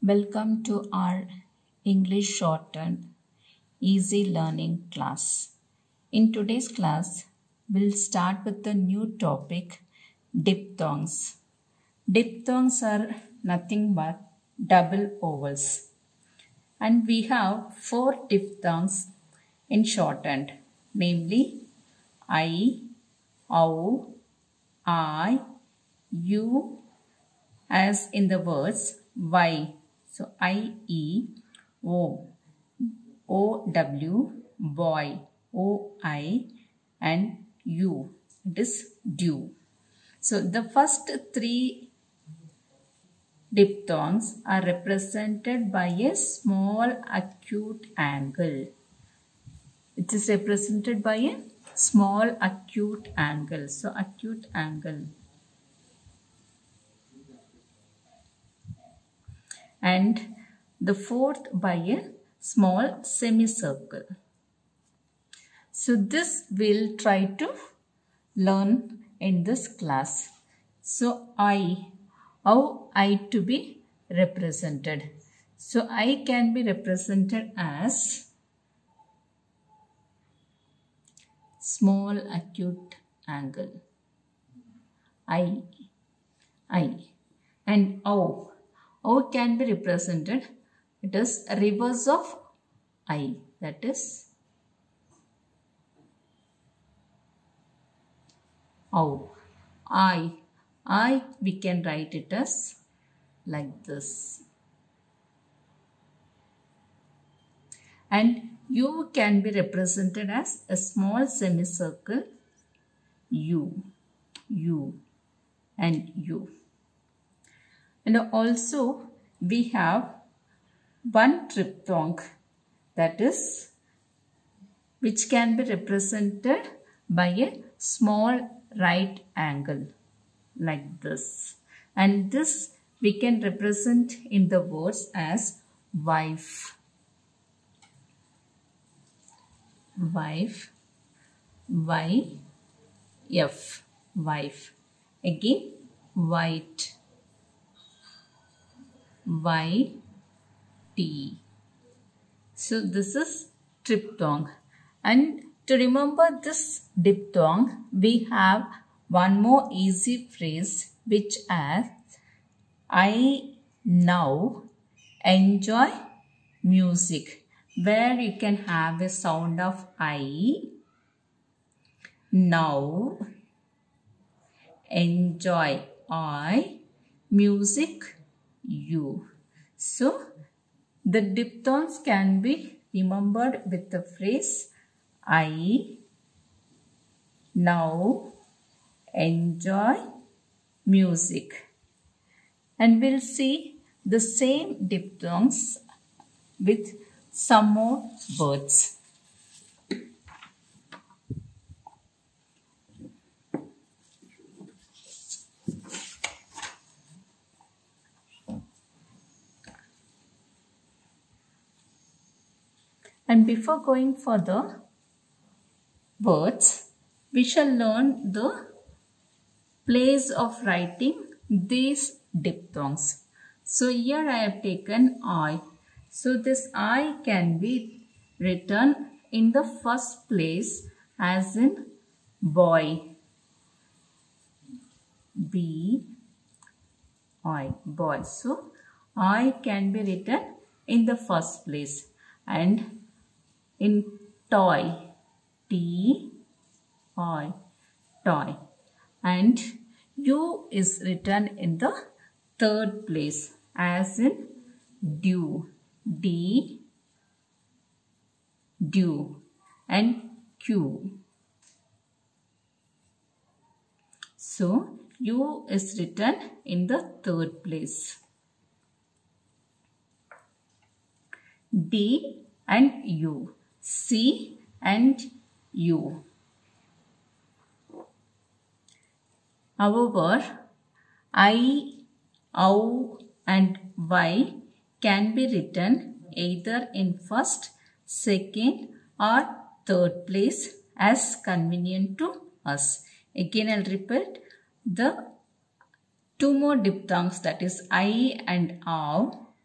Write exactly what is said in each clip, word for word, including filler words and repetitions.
Welcome to our English shortened easy learning class. In today's class, we'll start with the new topic diphthongs. Diphthongs are nothing but double vowels. And we have four diphthongs in shortened, namely I, O, I, U, as in the words Y. So I, E, O, O, W, boy, O, I, and U. It is dew. So the first three diphthongs are represented by a small acute angle. It is represented by a small acute angle. So acute angle. And the fourth by a small semicircle. So this we'll try to learn in this class. So I, how I to be represented. So I can be represented as small acute angle. I, I, and O. O can be represented, it is reverse of I, that is O. I, I we can write it as like this. And U can be represented as a small semicircle U, U and U. And also we have one diphthong, that is which can be represented by a small right angle like this. And this we can represent in the words as wife, wife, Y, F, wife. Again white, Y, T. So this is diphthong. And to remember this diphthong, we have one more easy phrase which as I now enjoy music, where you can have a sound of I, now, enjoy, I, music, you. So the diphthongs can be remembered with the phrase I now enjoy music. And we'll see the same diphthongs with some more words. And before going for the words, we shall learn the place of writing these diphthongs. So here I have taken I. So this I can be written in the first place as in boy. B, I, boy. So I can be written in the first place. And in toy, T, I, toy. And U is written in the third place as in dew, D, dew, and Q. So U is written in the third place. D and U. C and U. However, I, O and Y can be written either in first, second or third place as convenient to us. Again I'll repeat the two more diphthongs, that is I and O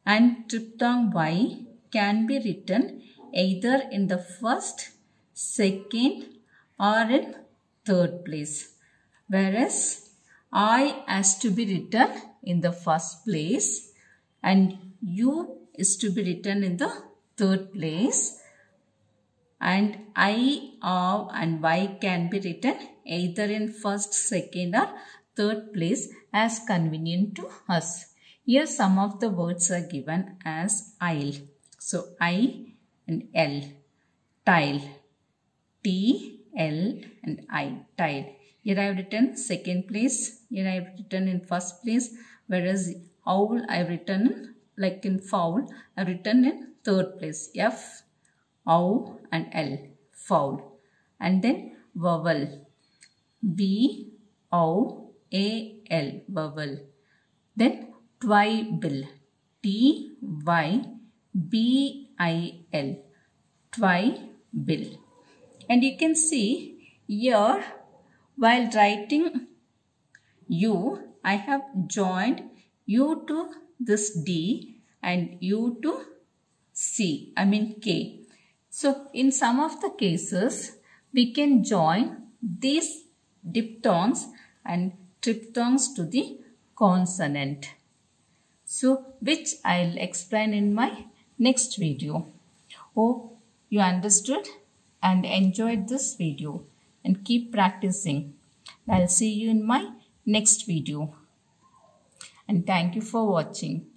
and triphthong Y can be written either in the first, second or in third place. Whereas I has to be written in the first place and U is to be written in the third place, and I, O and Y can be written either in first, second or third place as convenient to us. Here some of the words are given as aisle. So I and L, tile, T, L and I, tile. Here I have written second place, here I have written in first place, whereas owl I have written like in fowl, I have written in third place, F, O and L, fowl. And then vowel, V, O, A, L, vowel. Then twibil, T, Y, B, I, L, twibil. And you can see here, while writing U, I have joined U to this D and U to C, I mean K. So, in some of the cases, we can join these diphthongs and triphthongs to the consonant. So, which I'll explain in my next video. Hope you understood and enjoyed this video, and keep practicing. I'll see you in my next video. And thank you for watching.